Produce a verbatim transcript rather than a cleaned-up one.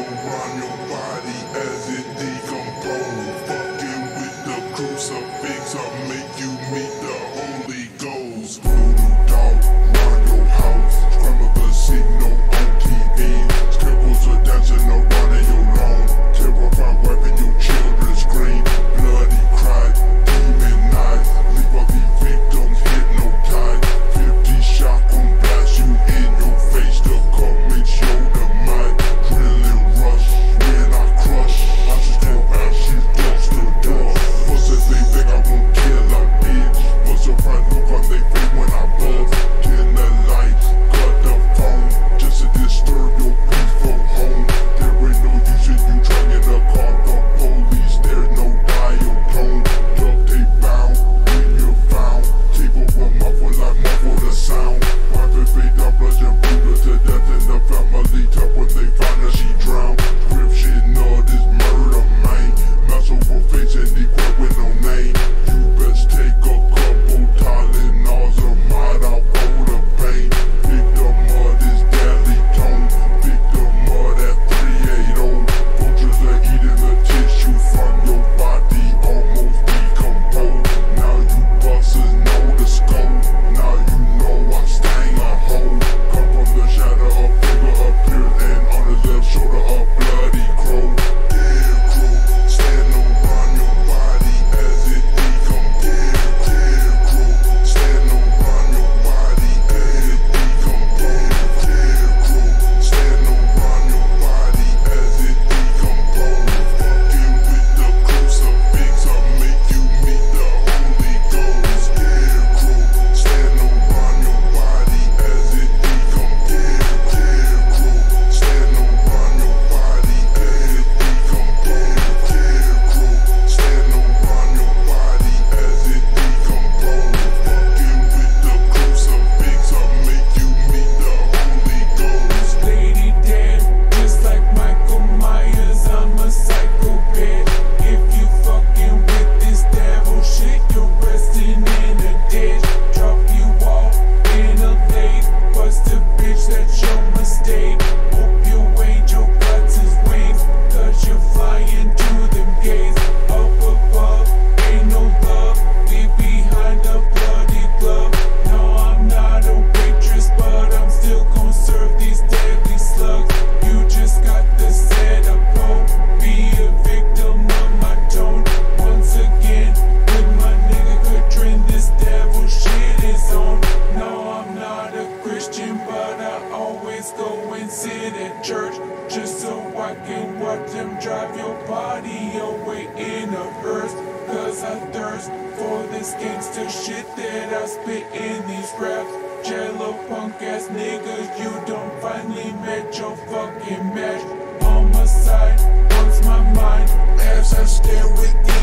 around your body as it decomposes. Fucking with the crucifix, I'll make you meet the Holy Ghost. Voodoo dog round your house, scramble casino on T V. Scarecrows are dancing around in your lawn, terrified wiping your children scream. Bloody cry, demon eyes, leave all these victims hypnotized. Fifty shotgun blast you in your face to come and show the might. Drilling rush when I crush, I just go ashes dust to dust. What's it they think I won't kill a bitch? What's the front look on they face when I buzz? Dim the lights, cut the phone, just to disturb your peaceful home. There ain't no use in you trying to call the police, there's no dial tone. Duct tape bound, when you're found, tape over muffle like muffle the sound. Wife and fade up, bludgeon Buddha to death in the family top when they find her she drowned. Description of this murder, man, mess over face and equate with no name. You best take a couple Tylenols or might out for the pain. Victim of this deadly tone, victim of that three eighty. Vultures are eating the tissue from your body, almost decomposed. Now you busters know the scope, now you know I'm staying a hole. Come from the shadow, a figure appears, and on his left shoulder a bloody crow. Scarecrow, stand around your body as it decomposes. Scarecrow, stand around your body as it decomposes. Scarecrow, stand around your body as it decomposes. Fucking with the crucifix, I'll make you meet the Holy Ghost. Scarecrow, stand around your body as it decomposes. Scarecrow, stand around your body as it decomposes. Scarecrow, stand around your body as it decomposes. Fucking with the crucifix, I'll make you meet the Holy Ghost. Lady dead, just like Michael Myers, I'm a psychopath. If you fucking with this devil shit, you're resting in a ditch. Drop you off in a lake, bust a bitch, that's your mistake. Hope your angel got his wings, cause you're flying to them gates. Up above, ain't no love, leave behind a bloody glove. No, I'm not a waitress, but I'm still gon' serve these deadly slugs. You just got the setup, won't be a victim of my tone. Once again, with my nigga Katrin, this devil shit is on. No, I'm not a Christian, but I always go and sit at church, just so I can watch them drive your body away in a hearse. Cause I thirst for this gangster shit that I spit in these raps. Jello punk ass niggas, you don't finally met your fucking match. On my side, once my mind, as I stare with you.